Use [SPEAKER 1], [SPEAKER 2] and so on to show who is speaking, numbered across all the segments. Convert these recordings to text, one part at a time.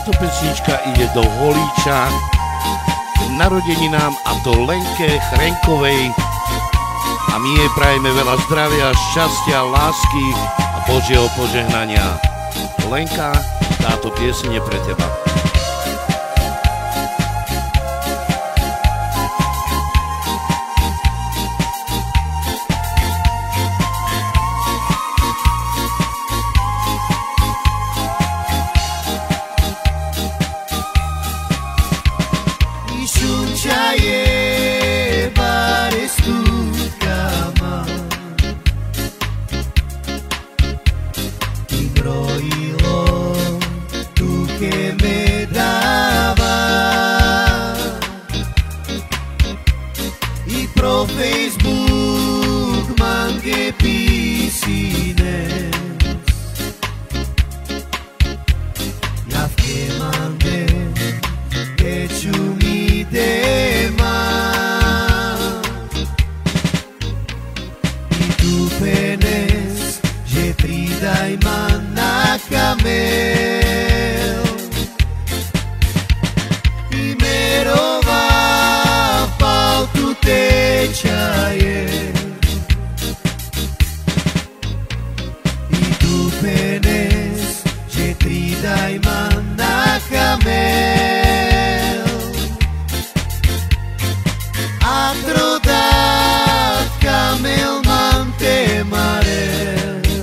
[SPEAKER 1] Táto pesnička ide do Holíča k narodeninám, a to Lenke Chrenkovej, a my jej prajeme veľa zdravia, šťastia, lásky a Božieho požehnania. Lenka, táto pieseň je pre teba.
[SPEAKER 2] Facebook mange pisines, ja che mande che ciumi dema, i tu penes je pridaj man na kamel, i merova pal tu tečaje, i tu penes že pridaj man na kamel, a trodat kamel man te marel.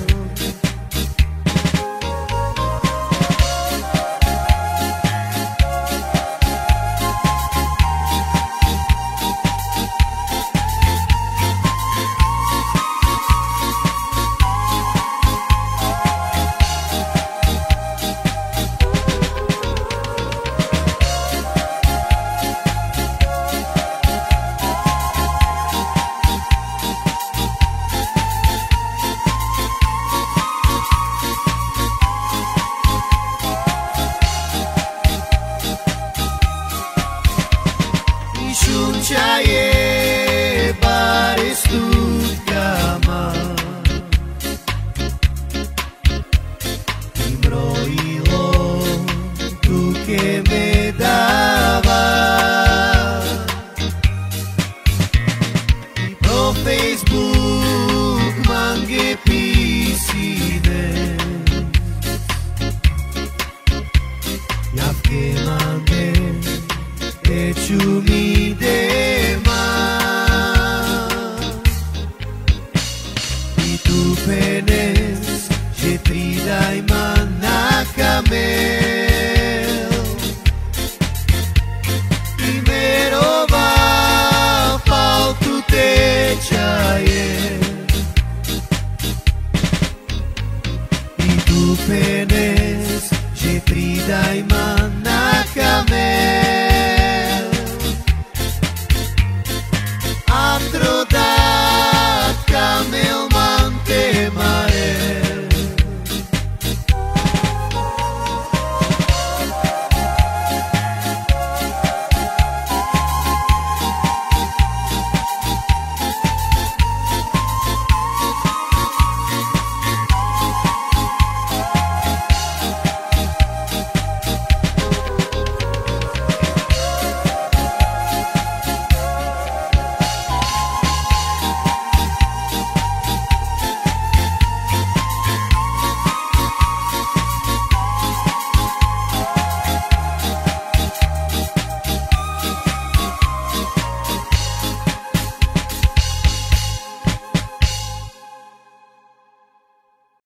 [SPEAKER 2] Šunčaje bare stutkama, i brojilo tu che me dava, i pro Facebook mange pisine, ja che mande e ciumi dema, i tu pene